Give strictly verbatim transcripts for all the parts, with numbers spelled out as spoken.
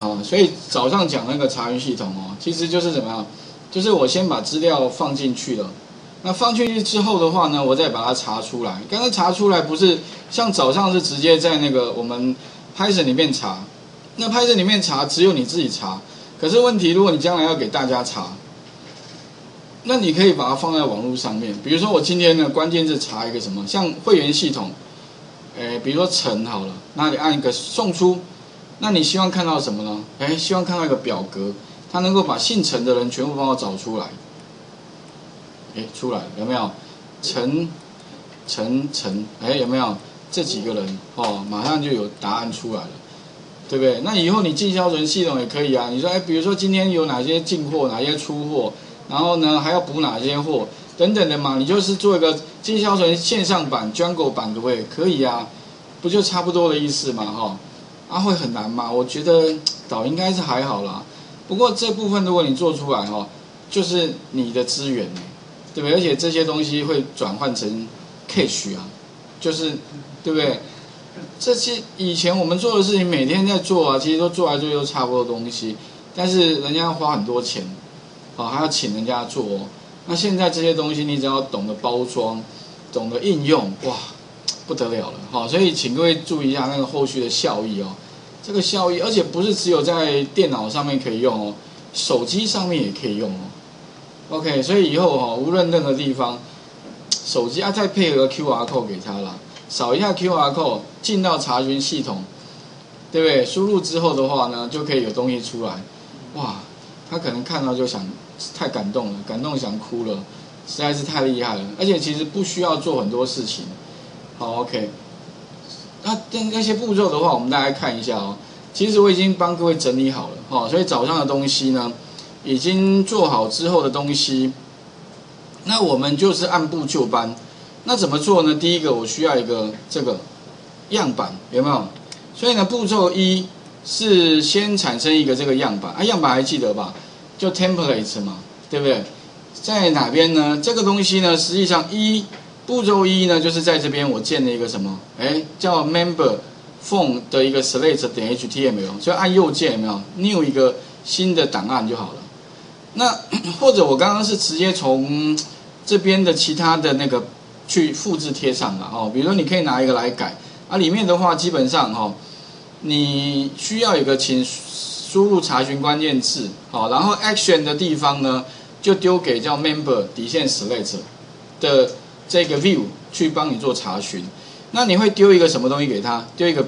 啊，所以早上讲那个查询系统哦，其实就是怎么样，就是我先把资料放进去了，那放进去之后的话呢，我再把它查出来。刚刚查出来不是像早上是直接在那个我们 Python 里面查，那 Python 里面查只有你自己查，可是问题如果你将来要给大家查，那你可以把它放在网络上面。比如说我今天呢关键字查一个什么，像会员系统，诶，比如说陈好了，那你按一个送出。那你希望看到什么呢？哎，希望看到一个表格，它能够把姓陈的人全部帮我找出来。哎，出来了，有没有？陈、陈、陈，哎，有没有？这几个人哦，马上就有答案出来了，对不对？那以后你进销存系统也可以啊。你说，哎，比如说今天有哪些进货，哪些出货，然后呢还要补哪些货等等的嘛，你就是做一个进销存线上版、Django 版，可不可以？可以啊，不就差不多的意思嘛，哈、哦。啊，会很难吗？我觉得倒应该是还好啦。不过这部分如果你做出来哈，就是你的资源，对不对？而且这些东西会转换成 cache 啊，就是对不对？这些以前我们做的事情，每天在做啊，其实都做来做去都差不多东西，但是人家要花很多钱，啊，还要请人家做哦。那现在这些东西，你只要懂得包装，懂得应用，哇！不得了了，好，所以请各位注意一下那个后续的效益哦。这个效益，而且不是只有在电脑上面可以用哦，手机上面也可以用哦。OK， 所以以后哈，无论任何地方，手机啊再配合 Q R code 给他啦，扫一下 Q R code 进到查询系统，对不对？输入之后的话呢，就可以有东西出来。哇，他可能看到就想太感动了，感动想哭了，实在是太厉害了。而且其实不需要做很多事情。好 ，OK， 那那些步骤的话，我们大家看一下哦。其实我已经帮各位整理好了，哈、哦，所以早上的东西呢，已经做好之后的东西，那我们就是按部就班。那怎么做呢？第一个，我需要一个这个样板，有没有？所以呢，步骤一是先产生一个这个样板，啊，样板还记得吧？就 template 嘛，对不对？在哪边呢？这个东西呢，实际上一。步骤一呢，就是在这边我建了一个什么？哎，叫 member form 的一个 select 点 H T M L， 所以按右键有没有 new 一个新的档案就好了。那或者我刚刚是直接从这边的其他的那个去复制贴上了哦，比如说你可以拿一个来改啊，里面的话基本上哈、哦，你需要有个请输入查询关键字，好，然后 action 的地方呢就丢给叫 member 底线 select 的。这个 view 去帮你做查询，那你会丢一个什么东西给他？丢一个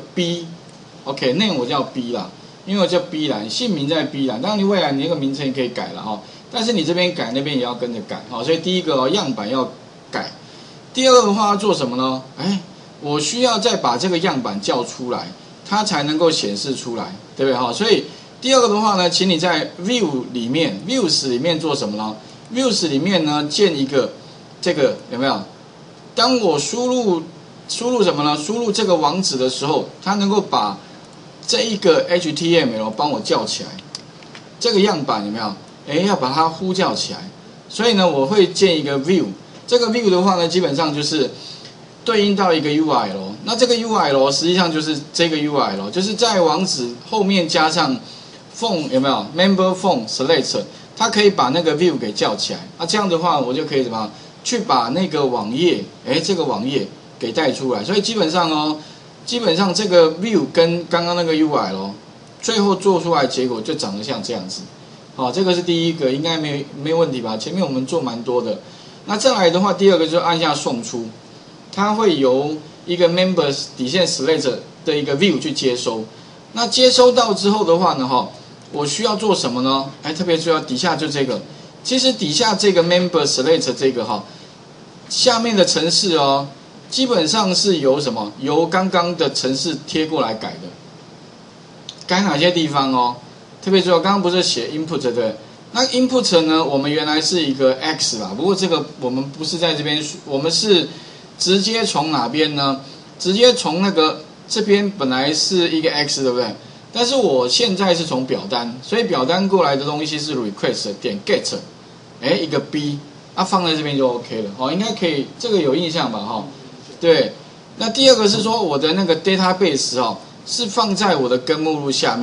B，OK， 那我叫 B 啦，因为我叫 B 栏，姓名在 B 栏，当然你未来你那个名称也可以改了哈，但是你这边改那边也要跟着改，好，所以第一个、哦、样板要改，第二个的话要做什么呢？哎，我需要再把这个样板叫出来，它才能够显示出来，对不对哈？所以第二个的话呢，请你在 view 里面 views 里面做什么呢 ？views 里面呢建一个。这个有没有？当我输入输入什么呢？输入这个网址的时候，它能够把这一个 H T M L 帮我叫起来。这个样板有没有？哎，要把它呼叫起来。所以呢，我会建一个 view。这个 view 的话呢，基本上就是对应到一个 U R L。那这个 U R L 实际上就是这个 U R L， 就是在网址后面加上 form 有没有 ？member form select， 它可以把那个 view 给叫起来。那这样的话，我就可以怎么样？去把那个网页，哎，这个网页给带出来，所以基本上哦，基本上这个 view 跟刚刚那个 U I 咯，最后做出来结果就长得像这样子。好，这个是第一个，应该没没问题吧？前面我们做蛮多的。那再来的话，第二个就按下送出，它会由一个 members 底线 select 的一个 view 去接收。那接收到之后的话呢，哈，我需要做什么呢？哎，特别注意底下就这个。其实底下这个 member select 这个哈，下面的程式哦，基本上是由什么？由刚刚的程式贴过来改的。改哪些地方哦？特别注意，刚刚不是写 input 对不对？那 input 呢，我们原来是一个 x 啦，不过这个我们不是在这边，我们是直接从哪边呢？直接从那个这边本来是一个 x 对不对？但是我现在是从表单，所以表单过来的东西是 request 点 get。哎，一个 B 啊，放在这边就 OK 了，哦，应该可以，这个有印象吧，哈、哦，对。那第二个是说我的那个 database 哦，是放在我的根目录下面的。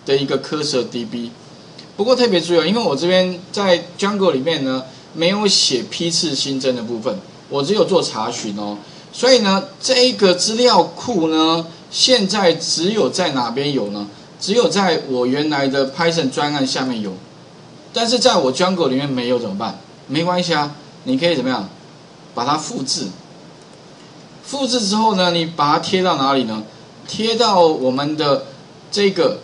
的一个 cursor D B。不过特别注意哦，因为我这边在 Django 里面呢没有写批次新增的部分，我只有做查询哦。所以呢，这一个资料库呢，现在只有在哪边有呢？只有在我原来的 Python 专案下面有，但是在我 Django 里面没有怎么办？没关系啊，你可以怎么样？把它复制。复制之后呢，你把它贴到哪里呢？贴到我们的这个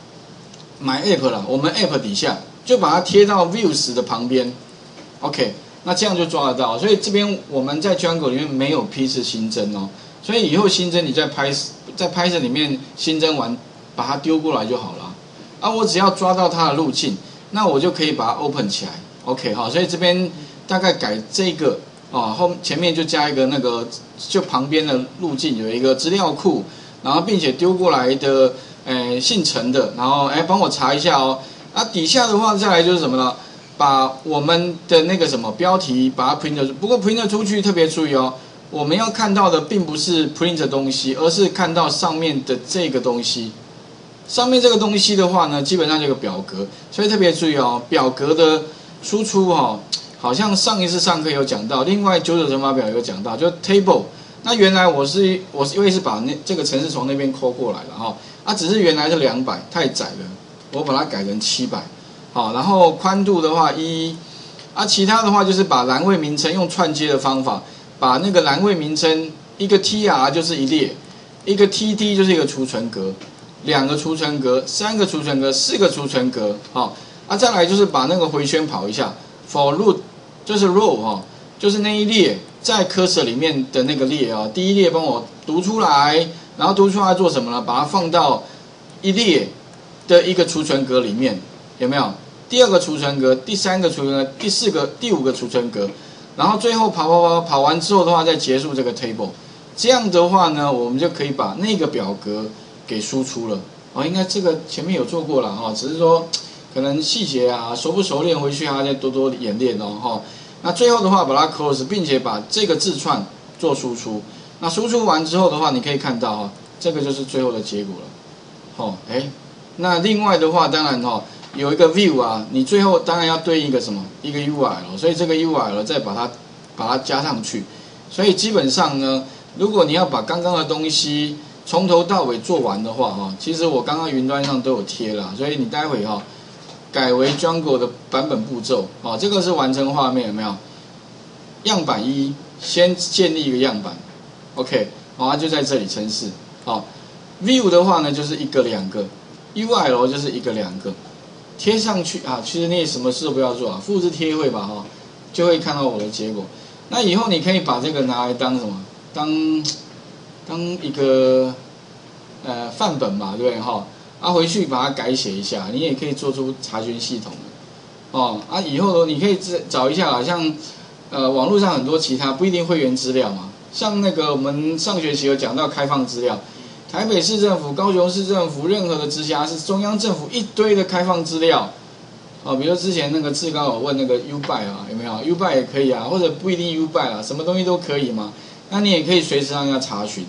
My App 啦，我们 App 底下就把它贴到 Views 的旁边。OK。那这样就抓得到，所以这边我们在 Django 里面没有批次新增哦，所以以后新增你在 Python 在 Python 里面新增完，把它丢过来就好了。啊，我只要抓到它的路径，那我就可以把它 open 起来。OK 哈，所以这边大概改这个哦，后前面就加一个那个，就旁边的路径有一个资料库，然后并且丢过来的，诶姓陈的，然后哎帮我查一下哦。啊，底下的话再来就是什么呢？把我们的那个什么标题把它 print 不过 print 出去特别注意哦，我们要看到的并不是 print 的东西，而是看到上面的这个东西。上面这个东西的话呢，基本上就有个表格，所以特别注意哦，表格的输出哦，好像上一次上课有讲到，另外九九乘法表有讲到，就 table。那原来我是我是因为是把那这个程式从那边抠过来了哈、哦，啊，只是原来是两百太窄了，我把它改成七百。好，然后宽度的话一，啊，其他的话就是把栏位名称用串接的方法，把那个栏位名称一个 T R 就是一列，一个 T D 就是一个储存格，两个储存格，三个储存格，四个储存格，好，啊，再来就是把那个回圈跑一下 ，for root 就是 row 哈，就是那一列在 cursor 里面的那个列啊，第一列帮我读出来，然后读出来做什么呢？把它放到一列的一个储存格里面。有没有第二个储存格、第三个储存格、第四个、第五个储存格，然后最后跑跑跑跑完之后的话，再结束这个 table。这样的话呢，我们就可以把那个表格给输出了。哦，应该这个前面有做过了哈、哦，只是说可能细节啊熟不熟练，回去还要再多多演练哦哈、哦。那最后的话把它 close， 并且把这个字串做输出。那输出完之后的话，你可以看到哈、哦，这个就是最后的结果了。哦，哎，那另外的话，当然哈、哦。有一个 view 啊，你最后当然要对应一个什么？一个 U R L， 所以这个 U R L 再把它把它加上去。所以基本上呢，如果你要把刚刚的东西从头到尾做完的话，哈，其实我刚刚云端上都有贴了，所以你待会哈改为 Django 的版本步骤，哦，这个是完成画面有没有？样板一先建立一个样板 ，OK， 好，就在这里程式，好 ，view 的话呢就是一个两个 ，U R L 就是一个两个。贴上去啊，其实你也什么事都不要做啊，复制贴会吧哈，就会看到我的结果。那以后你可以把这个拿来当什么？当当一个呃范本吧，对不对哈？啊，回去把它改写一下，你也可以做出查询系统的哦。啊，以后你可以找一下啦，像呃网络上很多其他不一定会员资料嘛，像那个我们上学期有讲到开放资料。台北市政府、高雄市政府、任何的直辖市、中央政府一堆的开放资料，哦，比如之前那个志高有问那个 U B I 啊，有没有 U B I 也可以啊，或者不一定 U B I 啦，什么东西都可以嘛。那你也可以随时让人家查询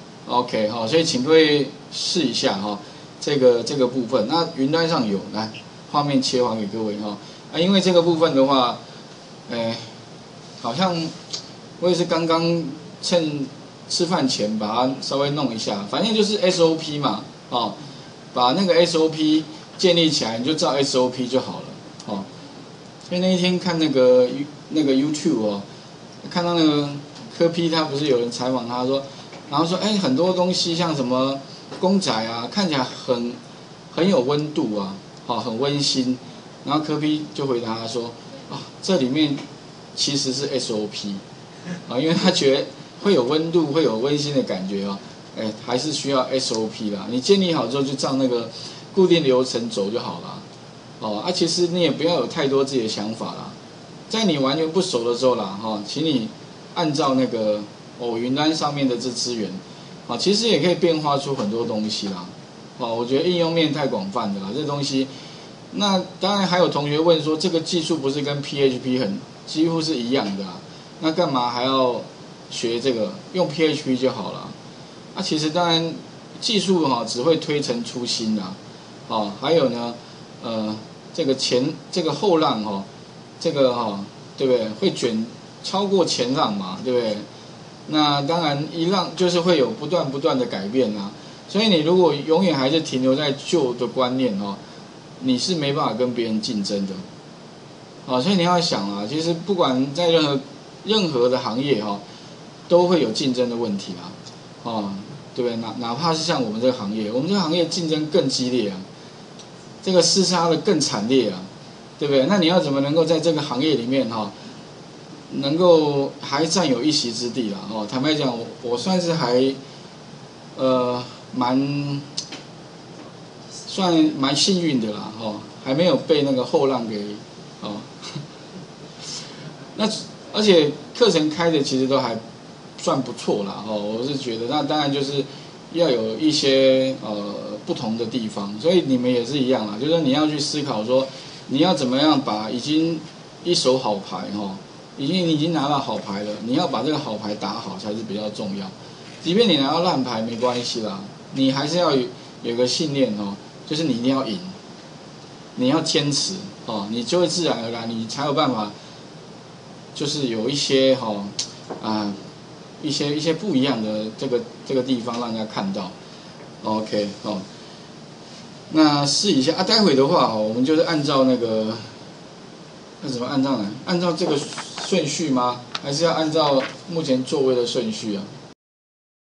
，OK 哈、哦，所以请各位试一下哈、哦，这个这个部分。那云端上有，来画面切还给各位哈、哦，啊，因为这个部分的话，哎，好像我也是刚刚趁。吃饭前把它稍微弄一下，反正就是 S O P 嘛，哦，把那个 S O P 建立起来，你就照 S O P 就好了，哦。所以那一天看那个那个 YouTube 哦，看到那个柯 P 他不是有人采访他说，然后说哎很多东西像什么公仔啊，看起来很很有温度啊，好、哦、很温馨，然后柯 P 就回答他说啊、哦、这里面其实是 S O P 啊、哦，因为他觉得。会有温度，会有温馨的感觉哦，哎，还是需要 S O P 啦。你建立好之后，就照那个固定流程走就好了。哦，啊，其实你也不要有太多自己的想法啦。在你完全不熟的时候啦，哈、哦，请你按照那个哦云端上面的这资源，啊、哦，其实也可以变化出很多东西啦。哦，我觉得应用面太广泛的啦，这东西。那当然还有同学问说，这个技术不是跟 P H P 很几乎是一样的啊？那干嘛还要？学这个用 P H P 就好了，啊，其实当然技术哈、哦、只会推陈出新啦， 哦，还有呢，呃，这个前这个后浪哦，这个哈、哦，对不对？会卷超过前浪嘛，对不对？那当然一浪就是会有不断不断的改变啊，所以你如果永远还是停留在旧的观念哦，你是没办法跟别人竞争的。哦，所以你要想啊，其实不管在任何任何的行业哈、哦，都会有竞争的问题啊，哦，对不对？哪哪怕是像我们这个行业，我们这个行业竞争更激烈啊，这个厮杀的更惨烈啊，对不对？那你要怎么能够在这个行业里面哈、哦？能够还占有一席之地啦，哦，坦白讲，我我算是还，呃，蛮，算蛮幸运的啦，哦，还没有被那个后浪给，哦，那而且课程开的其实都还算不错啦，哦，我是觉得，那当然就是要有一些呃不同的地方，所以你们也是一样啦，就是说你要去思考说，你要怎么样把已经一手好牌哈。已经你已经拿到好牌了，你要把这个好牌打好才是比较重要。即便你拿到烂牌没关系啦，你还是要有有个信念哦，就是你一定要赢，你要坚持哦，你就会自然而然，你才有办法，就是有一些哈、哦、啊一些一些不一样的这个这个地方让人家看到。OK 哦，那试一下啊，待会的话哦，我们就是按照那个。那怎么按照呢？按照这个顺序吗？还是要按照目前座位的顺序啊？